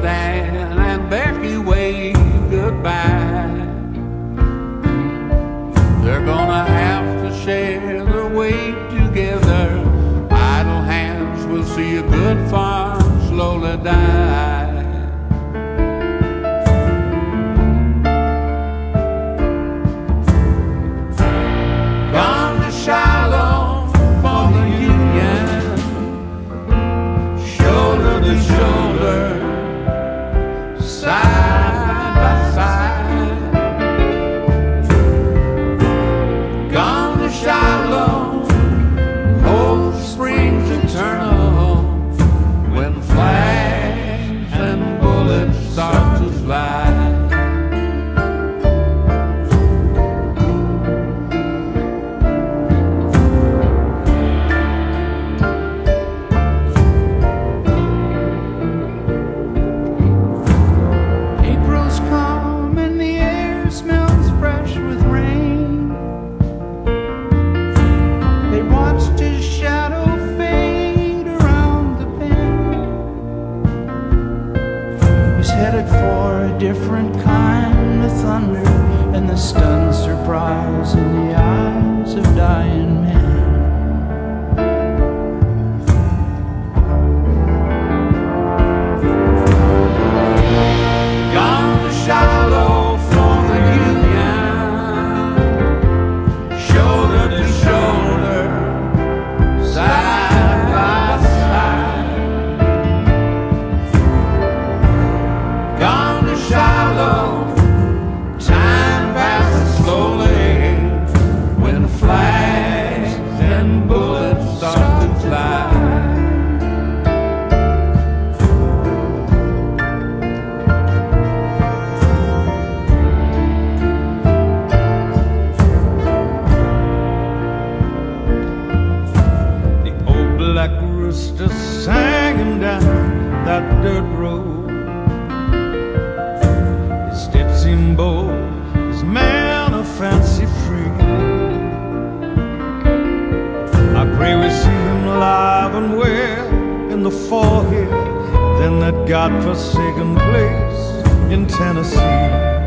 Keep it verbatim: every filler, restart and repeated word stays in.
Dan and Becky wave goodbye. They're gonna have to share their weight together. Idle hands will see a good farm slowly die. Gone to Shiloh for the union, shoulder to shoulder, side by side. Gone to Shiloh, hope springs eternal when flags and bullets start to fly. Headed for a different kind of thunder and the stunned surprise in the eyes of dying men. Gone to Shiloh for the union, shoulder to shoulder, side by side. Gone to Shiloh, time passes slowly when flags and bullets start to fly. The old black rooster sang him down that dirt road. Steps in bold, his man of fancy free. I pray we see him alive and well in the forehead, then that God-forsaken place in Tennessee.